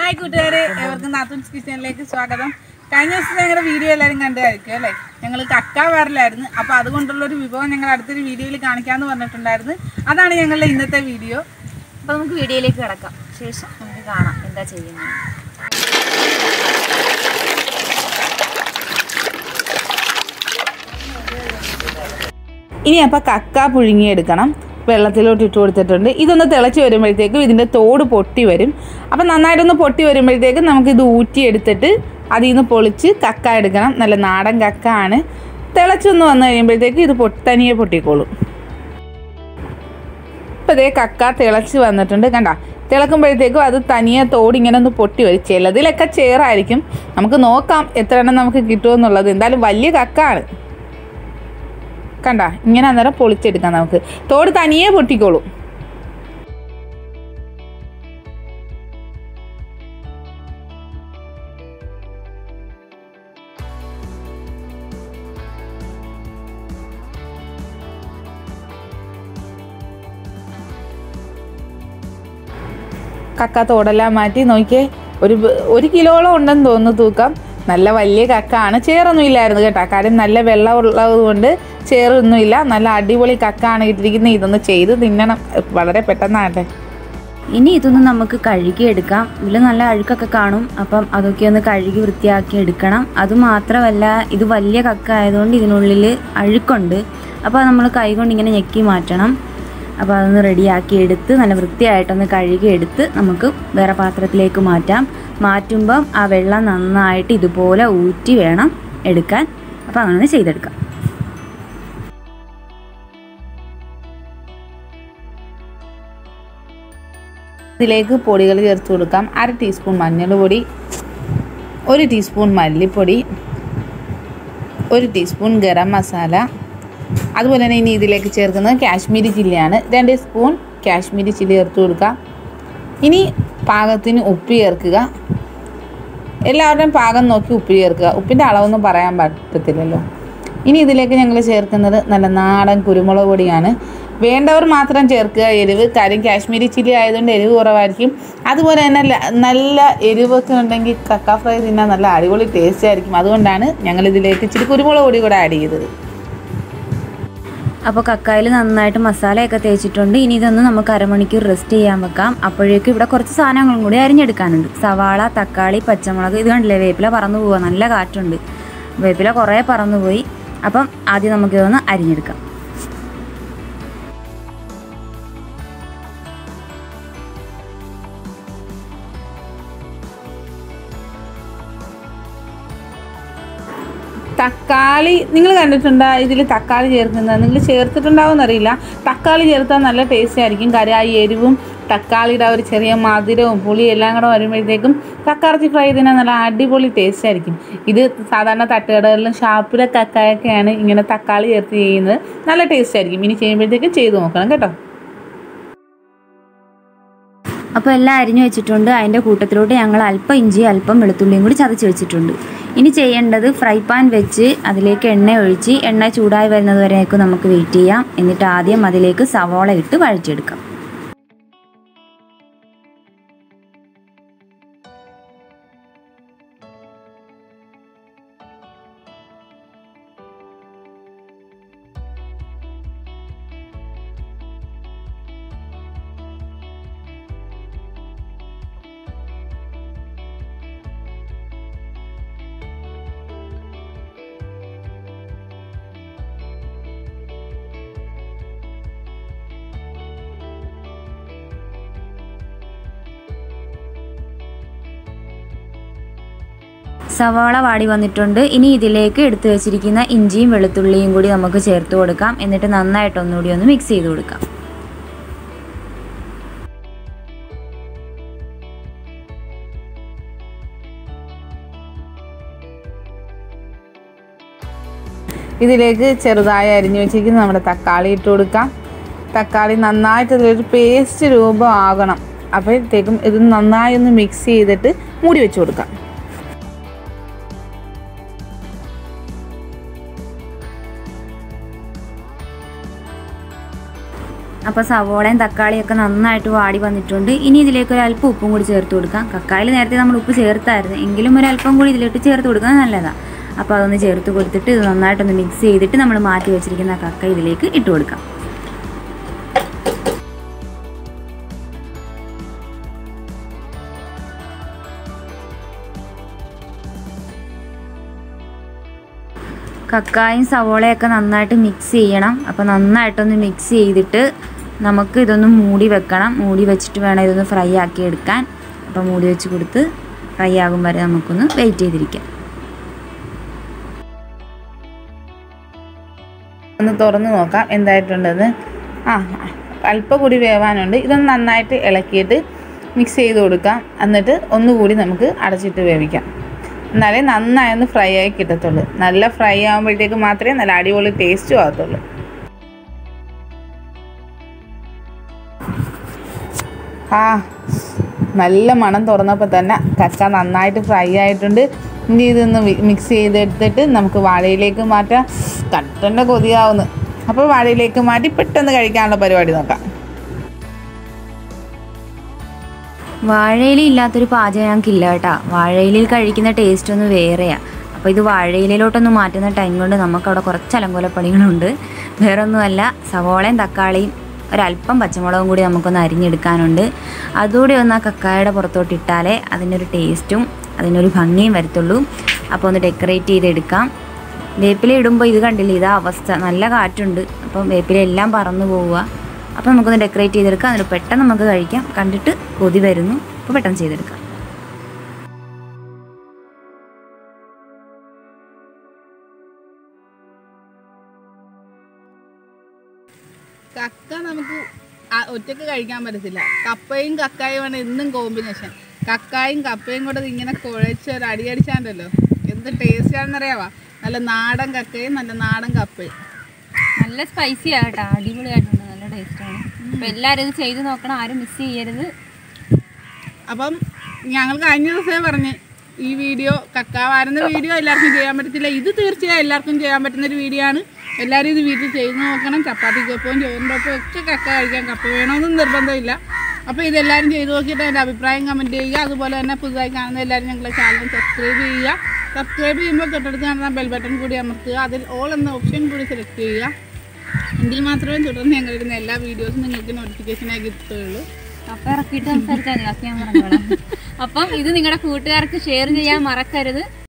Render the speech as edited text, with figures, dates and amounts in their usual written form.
Hi കൂട്ടുകാരെ, എവർക്കും നാത്തൂൻസ് കിച്ചണിലേക്ക് സ്വാഗതം. കഴിഞ്ഞ ദിവസം ഞങ്ങളുടെ വീഡിയോ എല്ലാവരും കണ്ടായിരിക്കും അല്ലേ? ഞങ്ങൾ കക്ക വരലായിരുന്നു. അപ്പോൾ അതുകൊണ്ടുള്ളൊരു വിഭവം ഞങ്ങൾ അടുത്തൊരു വീഡിയോയിൽ കാണിക്കാമെന്ന് പറഞ്ഞിട്ടുണ്ടായിരുന്നു. അതാണ് ഞങ്ങളുടെ ഇന്നത്തെ വീഡിയോ. അപ്പോൾ നമുക്ക് വീഡിയോയിലേക്ക് കിടക്കാം. ശേഷം നമുക്ക് കാണാം എന്താ ചെയ്യുന്നത്. ഇനി അപ്പോൾ കക്ക പുഴുങ്ങിയെടുക്കണം. വെള്ളത്തിലോട്ട് ഇട്ട് കൊടുത്തിട്ടുണ്ട്. ഇതൊന്ന് തിളച്ച് വരുമ്പോഴത്തേക്കും ഇതിൻ്റെ തോട് പൊട്ടി വരും. അപ്പം നന്നായിട്ടൊന്ന് പൊട്ടി വരുമ്പോഴത്തേക്കും നമുക്കിത് ഊറ്റിയെടുത്തിട്ട് അതിൽ നിന്ന് പൊളിച്ച് കക്ക എടുക്കണം. നല്ല നാടൻ കക്ക ആണ്. തിളച്ചൊന്ന് വന്നു കഴിയുമ്പോഴത്തേക്കും ഇത് തനിയെ പൊട്ടിക്കോളും. ഇപ്പോൾ ഇതേ കക്ക തിളച്ച് വന്നിട്ടുണ്ട്. കണ്ട, തിളക്കുമ്പോഴത്തേക്കും അത് തനിയെ തോടിങ്ങനെ ഒന്ന് പൊട്ടി വരും. ചിലതിലൊക്കെ ചേറായിരിക്കും. നമുക്ക് നോക്കാം എത്ര എണ്ണം നമുക്ക് കിട്ടുമെന്നുള്ളത്. എന്തായാലും വലിയ കക്ക ആണ്. കണ്ട, ഇങ്ങനെ അന്നേരം പൊളിച്ചെടുക്കാം. നമുക്ക് തോട് തനിയെ പൊട്ടിക്കോളും. കക്ക തോടെല്ലാം മാറ്റി നോക്കിയേ. ഒരു കിലോളം ഉണ്ടെന്ന് തോന്നുന്നു തൂക്കം. നല്ല വലിയ കക്ക ആണ്. ചേറൊന്നും ഇല്ലായിരുന്നു കേട്ടോ. കാര്യം നല്ല വെള്ളം ഉള്ളത് കൊണ്ട് ചേറൊന്നുമില്ല. നല്ല അടിപൊളി കക്ക ആണ് ഇട്ടിരിക്കുന്നത്. ഇതൊന്ന് ചെയ്ത് തിന്നണം, വളരെ പെട്ടെന്നാട്ടെ. ഇനി ഇതൊന്ന് നമുക്ക് കഴുകിയെടുക്കാം. ഇതിൽ നല്ല അഴുക്കൊക്കെ കാണും. അപ്പം അതൊക്കെ ഒന്ന് കഴുകി വൃത്തിയാക്കി എടുക്കണം. അതുമാത്രമല്ല, ഇത് വലിയ കക്ക ആയതുകൊണ്ട് ഇതിനുള്ളിൽ അഴുക്കുണ്ട്. അപ്പോൾ നമ്മൾ കൈ കൊണ്ട് ഇങ്ങനെ ഞെക്കി മാറ്റണം. അപ്പോൾ അതൊന്ന് റെഡിയാക്കി എടുത്ത് നല്ല വൃത്തിയായിട്ടൊന്ന് കഴുകി എടുത്ത് നമുക്ക് വേറെ പാത്രത്തിലേക്ക് മാറ്റുമ്പം ആ വെള്ളം നന്നായിട്ട് ഇതുപോലെ ഊറ്റി വേണം എടുക്കാൻ. അപ്പോൾ അങ്ങനെ ചെയ്തെടുക്കാം. ഇതിലേക്ക് പൊടികൾ ചേർത്ത് കൊടുക്കാം. 1/2 ടീസ്പൂൺ മഞ്ഞൾപ്പൊടി, 1 ടീസ്പൂൺ മല്ലിപ്പൊടി, 1 ടീസ്പൂൺ ഗരം മസാല. അതുപോലെ തന്നെ ഇനി ഇതിലേക്ക് ചേർക്കുന്നത് കാശ്മീരി ചില്ലിയാണ്. 2 സ്പൂൺ കാശ്മീരി ചില്ലി ചേർത്ത് കൊടുക്കുക. ഇനി പാകത്തിന് ഉപ്പ് ചേർക്കുക. എല്ലാവരുടെയും പാകം നോക്കി ഉപ്പ് ചേർക്കുക. ഉപ്പിൻ്റെ അളവൊന്നും പറയാൻ പറ്റത്തില്ലല്ലോ. ഇനി ഇതിലേക്ക് ഞങ്ങൾ ചേർക്കുന്നത് നല്ല നാടൻ കുരുമുളക് പൊടിയാണ്. വേണ്ടവർ മാത്രം ചേർക്കുക എരിവ്. കാര്യം കാശ്മീരി ചില്ലി ആയതുകൊണ്ട് എരിവ് കുറവായിരിക്കും. അതുപോലെ തന്നെ നല്ല എരിവൊക്കെ ഉണ്ടെങ്കിൽ കക്ക ഫ്രൈ തിന്നാൻ നല്ല അടിപൊളി ടേസ്റ്റ് ആയിരിക്കും. അതുകൊണ്ടാണ് ഞങ്ങളിതിലേക്ക് ഇച്ചിരി കുരുമുളക് പൊടി കൂടെ ആഡ് ചെയ്തത്. അപ്പോൾ കക്കായിൽ നന്നായിട്ട് മസാലയൊക്കെ തേച്ചിട്ടുണ്ട്. ഇനി ഇതൊന്ന് നമുക്ക് അരമണിക്കൂർ റെസ്റ്റ് ചെയ്യാൻ വെക്കാം. അപ്പോഴേക്കും ഇവിടെ കുറച്ച് സാധനങ്ങളും കൂടി അരിഞ്ഞെടുക്കാനുണ്ട്. സവാള, തക്കാളി, പച്ചമുളക്. ഇത് കണ്ടില്ലേ, വേപ്പില പറന്നു പോവുക. നല്ല കാറ്റുണ്ട്. വേപ്പില കുറേ പറന്നുപോയി. അപ്പം ആദ്യം നമുക്കിതൊന്ന് അരിഞ്ഞെടുക്കാം. തക്കാളി നിങ്ങൾ കണ്ടിട്ടുണ്ടോ? ഇതിൽ തക്കാളി ചേർക്കുന്നത് നിങ്ങൾ ചേർത്തിട്ടുണ്ടാവുമെന്നറിയില്ല. തക്കാളി ചേർത്താൽ നല്ല ടേസ്റ്റ് ആയിരിക്കും. കാര്യം ആ എരിവും തക്കാളിയുടെ ഒരു ചെറിയ മധുരവും പുളിയും എല്ലാം കൂടെ വരുമ്പോഴത്തേക്കും കക്കയിറച്ചി ഫ്രൈ ചെയ്താൽ നല്ല അടിപൊളി ടേസ്റ്റ് ആയിരിക്കും. ഇത് സാധാരണ തട്ടുകടകളിലും ഷാപ്പിലെ കക്കയൊക്കെയാണ് ഇങ്ങനെ തക്കാളി ചേർത്ത് ചെയ്യുന്നത്. നല്ല ടേസ്റ്റ് ആയിരിക്കും. ഇനി ചെയ്യുമ്പോഴത്തേക്കും ചെയ്ത് നോക്കണം കേട്ടോ. അപ്പോൾ എല്ലാം അരിഞ്ഞു വെച്ചിട്ടുണ്ട്. അതിൻ്റെ കൂട്ടത്തിലോട്ട് ഞങ്ങൾ അല്പം ഇഞ്ചി അല്പം വെളുത്തുള്ളിയും കൂടി ചതച്ച് വെച്ചിട്ടുണ്ട്. ഇനി ചെയ്യേണ്ടത് ഫ്രൈ പാൻ വെച്ച് അതിലേക്ക് എണ്ണ ഒഴിച്ച് എണ്ണ ചൂടായി വരുന്നത് വരേക്കും നമുക്ക് വെയിറ്റ് ചെയ്യാം. എന്നിട്ട് ആദ്യം അതിലേക്ക് സവാള ഇട്ട് വഴറ്റിയെടുക്കാം. സവാള വാടി വന്നിട്ടുണ്ട്. ഇനി ഇതിലേക്ക് എടുത്തു വെച്ചിരിക്കുന്ന ഇഞ്ചിയും വെളുത്തുള്ളിയും കൂടി നമുക്ക് ചേർത്ത് കൊടുക്കാം. എന്നിട്ട് നന്നായിട്ട് ഒന്നുകൂടി ഒന്ന് മിക്സ് ചെയ്ത് കൊടുക്കാം. ഇതിലേക്ക് ചെറുതായി അരിഞ്ഞു വെച്ചിരിക്കുന്ന നമ്മുടെ തക്കാളി ഇട്ട് കൊടുക്കാം. തക്കാളി നന്നായിട്ട് ഇതിലൊരു പേസ്റ്റ് രൂപം ആകണം. അപ്പോഴത്തേക്കും ഇത് നന്നായി ഒന്ന് മിക്സ് ചെയ്തിട്ട് മൂടി വെച്ച് കൊടുക്കാം. അപ്പോൾ സവോളയും തക്കാളിയൊക്കെ നന്നായിട്ട് വാടി വന്നിട്ടുണ്ട്. ഇനി ഇതിലേക്ക് ഒരു അല്പം ഉപ്പും കൂടി ചേർത്ത് കൊടുക്കാം. കക്കായിൽ നേരത്തെ നമ്മൾ ഉപ്പ് ചേർത്തായിരുന്നു, എങ്കിലും ഒരു അല്പം കൂടി ഇതിലേക്ക് ചേർത്ത് കൊടുക്കുന്നത് നല്ലതാണ്. അപ്പോൾ അതൊന്ന് ചേർത്ത് കൊടുത്തിട്ട് ഇത് നന്നായിട്ടൊന്ന് മിക്സ് ചെയ്തിട്ട് നമ്മൾ മാറ്റി വെച്ചിരിക്കുന്ന കക്ക ഇതിലേക്ക് ഇട്ട് കൊടുക്കാം. കക്കായും സവോളയൊക്കെ നന്നായിട്ട് മിക്സ് ചെയ്യണം. അപ്പോൾ നന്നായിട്ടൊന്ന് മിക്സ് ചെയ്തിട്ട് നമുക്ക് ഇതൊന്ന് മൂടി വെക്കണം. മൂടി വെച്ചിട്ട് വേണം ഇതൊന്ന് ഫ്രൈ ആക്കി എടുക്കാൻ. അപ്പോൾ മൂടി വെച്ച് കൊടുത്ത് ഫ്രൈ ആകും വരെ നമുക്കൊന്ന് വെയിറ്റ് ചെയ്തിരിക്കാം. ഒന്ന് തുറന്ന് നോക്കാം എന്തായിട്ടുണ്ടെന്ന്. അല്പം കൂടി വേവാനുണ്ട്. ഇതൊന്ന് നന്നായിട്ട് ഇളക്കിയിട്ട് മിക്സ് ചെയ്ത് കൊടുക്കാം. എന്നിട്ട് ഒന്നുകൂടി നമുക്ക് അടച്ചിട്ട് വേവിക്കാം. എന്നാലേ നന്നായി ഒന്ന് ഫ്രൈ ആയി കിട്ടത്തുള്ളൂ. നല്ല ഫ്രൈ ആകുമ്പോഴത്തേക്ക് മാത്രമേ നല്ല അടിപൊളി ടേസ്റ്റും ആകത്തുള്ളൂ. നല്ല മണം തുറന്നപ്പോൾ തന്നെ കക്ക നന്നായിട്ട് ഫ്രൈ ആയിട്ടുണ്ട്. ഇനി ഇതൊന്ന് മിക്സ് ചെയ്തെടുത്തിട്ട് നമുക്ക് വാഴയിലേക്ക് മാറ്റാം. കട്ടൻ്റെ കൊതിയാവുന്നു. അപ്പോൾ വാഴയിലേക്ക് മാറ്റി പെട്ടെന്ന് കഴിക്കാനുള്ള പരിപാടി നോക്കാം. വാഴയില ഇല്ലാത്തൊരു പാചകം ഞങ്ങൾക്കില്ല കേട്ടോ. വാഴയിലയിൽ കഴിക്കുന്ന ടേസ്റ്റ് ഒന്ന് വേറെയാണ്. അപ്പോൾ ഇത് വാഴയിലയിലോട്ടൊന്ന് മാറ്റുന്ന ടൈം കൊണ്ട് നമുക്കവിടെ കുറച്ച് അലങ്കോലപ്പണികളുണ്ട്. വേറൊന്നുമല്ല, സവോളയും തക്കാളിയും ഒരല്പം പച്ചമുളകും കൂടി നമുക്കൊന്ന് അരിഞ്ഞെടുക്കാനുണ്ട്. അതുകൂടി ഒന്ന് ആ കക്കായുടെ പുറത്തോട്ട് ഇട്ടാലേ അതിനൊരു ടേസ്റ്റും അതിനൊരു ഭംഗിയും വരത്തുള്ളൂ. അപ്പോൾ ഒന്ന് ഡെക്കറേറ്റ് ചെയ്തെടുക്കാം. വേപ്പില ഇടുമ്പോൾ ഇത് കണ്ടില്ലേ, ഇതാ അവസ്ഥ. നല്ല കാറ്റുണ്ട്, അപ്പം വേപ്പില എല്ലാം പറന്നു പോവുക. അപ്പോൾ നമുക്കൊന്ന് ഡെക്കറേറ്റ് ചെയ്തെടുക്കാം. അതിന് പെട്ടെന്ന് നമുക്ക് കഴിക്കാം. കണ്ടിട്ട് കൊതി വരുന്നു. അപ്പോൾ പെട്ടെന്ന് ചെയ്തെടുക്കാം. കക്ക നമുക്ക് ഒറ്റയ്ക്ക് കഴിക്കാൻ പറ്റത്തില്ല. കപ്പയും കക്കായുമാണ് എന്നും കോമ്പിനേഷൻ. കക്കായും കപ്പയും കൂടെ ഇങ്ങനെ കുഴച്ച് ഒരു അടിയടിച്ചാണ്ടല്ലോ എന്ത് ടേസ്റ്റാണെന്നറിയാവാ. നല്ല നാടൻ കക്കയും നല്ല നാടൻ കപ്പയും. നല്ല സ്പൈസി ആകട്ടോ, അടിപൊളിയായിട്ടുണ്ട്, നല്ല ടേസ്റ്റാണ്. അപ്പോൾ എല്ലാവരും ഇത് ചെയ്ത് നോക്കണം, ആരും മിസ് ചെയ്യരുത്. അപ്പം ഞങ്ങൾ കഴിഞ്ഞ ദിവസമേ പറഞ്ഞ് ഈ വീഡിയോ കക്ക വാരുന്ന വീഡിയോ എല്ലാവർക്കും ചെയ്യാൻ പറ്റത്തില്ല. ഇത് തീർച്ചയായും എല്ലാവർക്കും ചെയ്യാൻ പറ്റുന്നൊരു വീഡിയോ ആണ്. എല്ലാവരും ഇത് വീട്ടിൽ ചെയ്ത് നോക്കണം. ചപ്പാത്തിക്കൊപ്പവും ചോറിൻ്റെ ഒപ്പം ഒക്കെ കക്ക കഴിക്കാൻ കപ്പ വേണമെന്നും നിർബന്ധമില്ല. അപ്പോൾ ഇതെല്ലാവരും ചെയ്ത് നോക്കിയിട്ട് എൻ്റെ അഭിപ്രായം കമൻറ്റ് ചെയ്യുക. അതുപോലെ തന്നെ പുതുതായി കാണുന്ന എല്ലാവരും ഞങ്ങളുടെ ചാനൽ സബ്സ്ക്രൈബ് ചെയ്യുക. സബ്സ്ക്രൈബ് ചെയ്യുമ്പോൾ തൊട്ടടുത്ത് കാണുന്ന ബെൽ ബട്ടൺ കൂടി അമർത്തുക. അതിൽ ഓൾ എന്ന ഓപ്ഷൻ കൂടി സെലക്ട് ചെയ്യുക. എങ്കിൽ മാത്രമേ തുടർന്ന് ഞങ്ങളിടുന്ന എല്ലാ വീഡിയോസും നിങ്ങൾക്ക് നോട്ടിഫിക്കേഷനായി കിട്ടുകയുള്ളൂ. അപ്പം ഇറക്കിയിട്ട് സംസാരിച്ചാൽ അപ്പം ഇത് നിങ്ങളുടെ കൂട്ടുകാർക്ക് ഷെയർ ചെയ്യാൻ മറക്കരുത്.